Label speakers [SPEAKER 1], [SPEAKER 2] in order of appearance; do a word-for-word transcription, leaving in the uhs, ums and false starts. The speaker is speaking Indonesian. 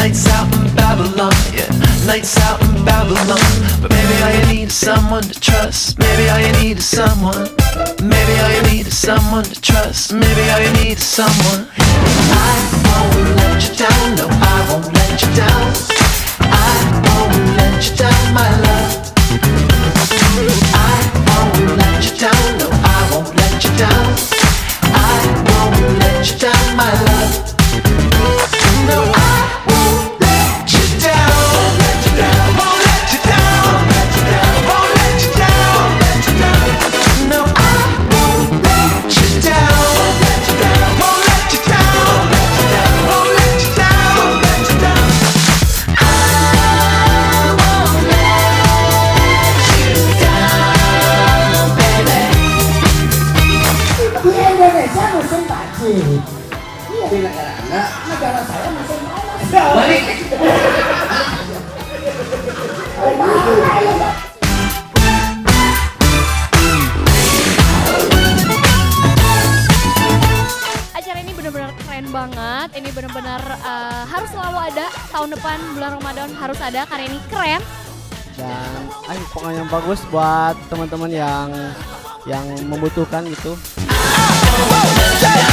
[SPEAKER 1] Nights out in Babylon, yeah, nights out in Babylon. But maybe all you need is someone to trust. Maybe all you need is someone. Maybe all you need is someone to trust. Maybe all you need is someone. I won't let you down, no, I won't let you down. I won't let you down, my love. I won't let you down, no, I won't let you down. I won't let you down, my love. No, I won't let you down. Won't let you down. Won't let you down. Won't let you down. Won't let you down. No, I won't let you down. Won't let you down. Won't let you down. Won't let you down. Won't let you down. I won't let you down, baby.
[SPEAKER 2] 今天的项目先打字。Negara-negara, negara saya masih mau balik.
[SPEAKER 3] Acara ini benar-benar keren banget. Ini benar-benar uh, harus selalu ada. Tahun depan bulan Ramadan harus ada karena ini keren.
[SPEAKER 4] Dan ayo pokoknya bagus buat teman-teman yang yang membutuhkan gitu.